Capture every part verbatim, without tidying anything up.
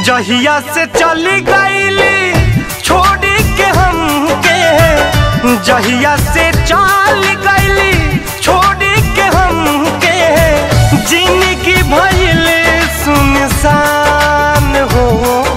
जहिया से चली गईली छोड़ के हमके, जहिया से चल गईली छोड़ के हमके, जिंदगी भइल सुनसान हो।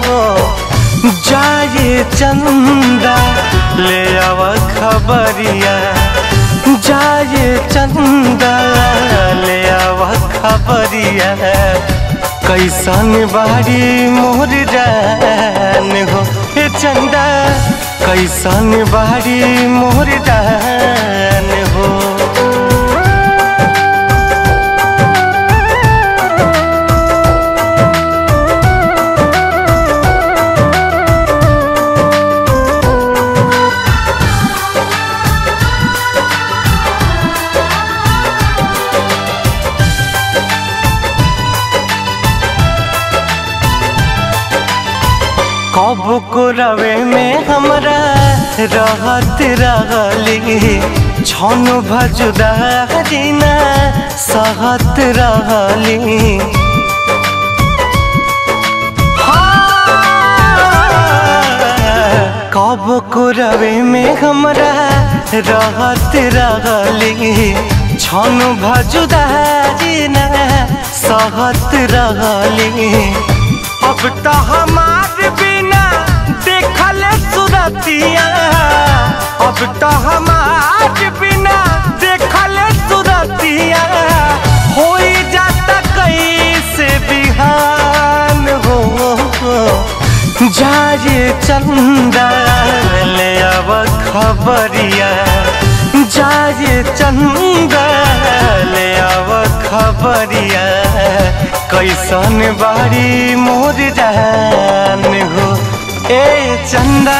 जाए चंदा ले आव खबरिया, जाए चंदा ले आव खबरिया, कैसन बारी मोर जान हो। हे चंदा कैसन बारी मोर जान हो। कब को रवे में हमरा रहत रहली, छन भजुदारी ना सहत रहली। कब को रवे में हमरा रहत रहली, छन भजुदारी ना सहत रहली। अब तो हमार बिना देखल सुरतिया, अब तो हमार बिना देखल सुरतिया, हो जाता कैसे बिहान हो। जाए चंदा ले आव खबरिया, जाए चंदा ले आव खबरिया, कैसन बारी मोर जान हो। ए चंदा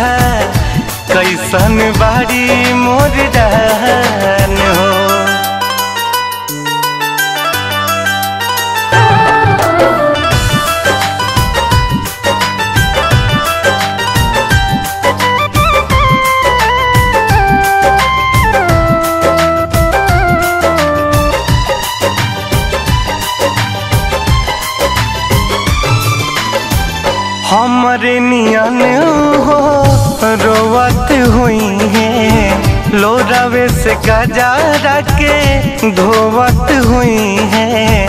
कैसन बारी मोर जान हो। हमरे नियन हो रोवत हुई है, लोरावे से गजा के धोवत हुई है।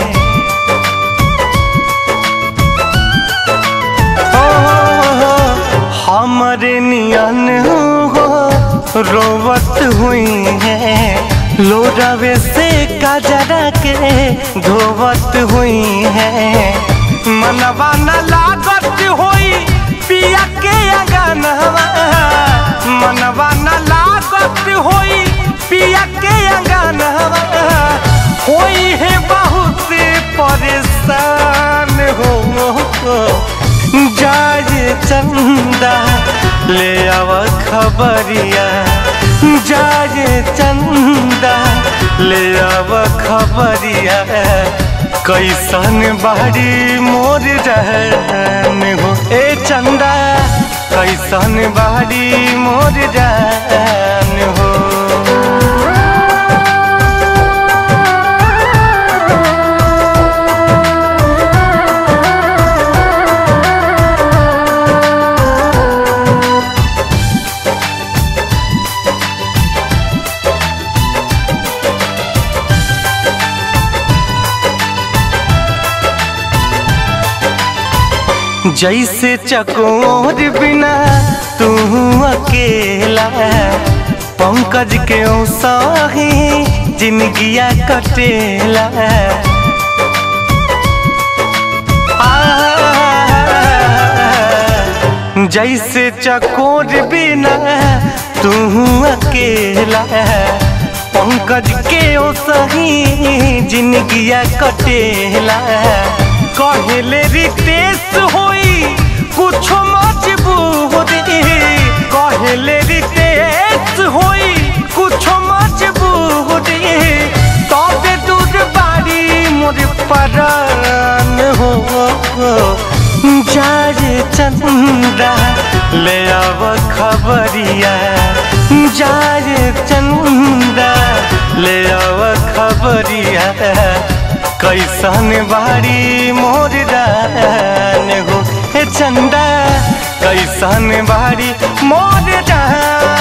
ओ हमरे नियन हो रोवत हुई है, लोरावे से गजा के धोवत हुई है। मनवा न लागत होई पिया के अंगनवा, मनवा न लागत होई पिया के अंगनवा, होई है बहुत परेशान हो। जाए चंदा ले आव खबरिया, जाए चंदा ले आव खबरिया, कैसन बारी मोर जान हो। ए चंदा कैसन बारी मोर जान हो। जैसे चकोर बिना तू अकेला, पंकज के साही जिंदगिया कटेला। जैसे चकोर बिना तू अकेला, पंकज के साही जिंदगिया कटेला। कहले रितेश होई कुछ मजबूरी, कहले रितेश होई कुछ मजबूरी, तबे दूर बारी मोर परान हो। जाए चंदा ले आव खबरिया, जाए चंदा ले आव खबरिया, कैसन बारी मोर जान हो। चंदा कैसन बाड़ी मोर जहां